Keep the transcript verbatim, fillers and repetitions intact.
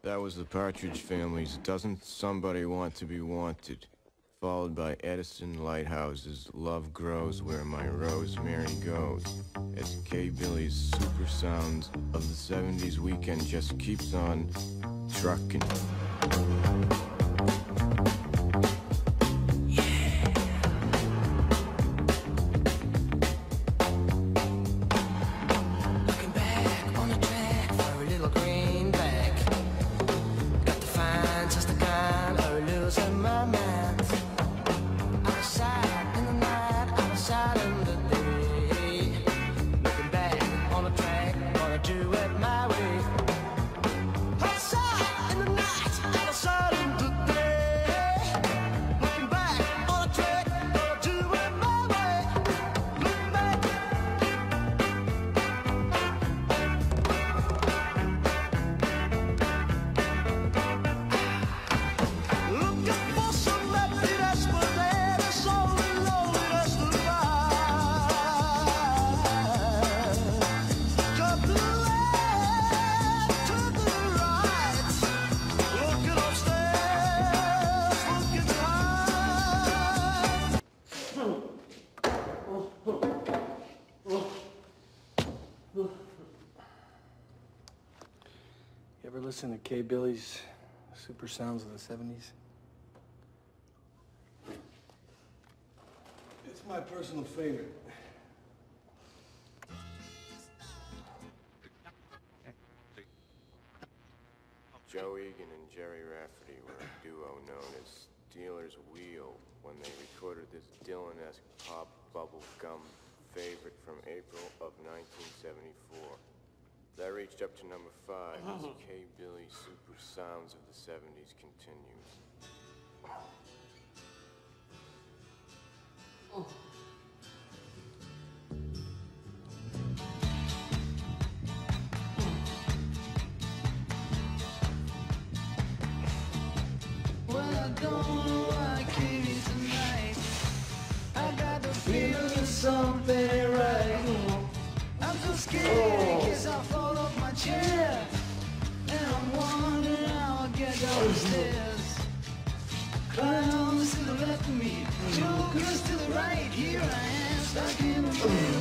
That was the Partridge Family's Doesn't Somebody Want to Be Wanted, followed by Edison Lighthouse's Love Grows Where My Rosemary Goes, as K. Billy's super sounds of the seventies weekend just keeps on trucking. You ever listen to K. Billy's super sounds of the seventies? It's my personal favorite. Joe Egan and Jerry Rafferty were a duo known as Stealers Wheel when they recorded this Dylan-esque pop bubblegum favorite from April of nineteen seventy-four. That reached up to number five as K. Billy's super sounds of the seventies continues. Oh. Well, I don't know why I came here tonight. I got the feeling there's something ain't right. I'm so scared in case I fall off my chair. And I'm wondering how I'll get down the stairs. Clowns to the left of me, jokers to the right. Here I am, stuck in the middle.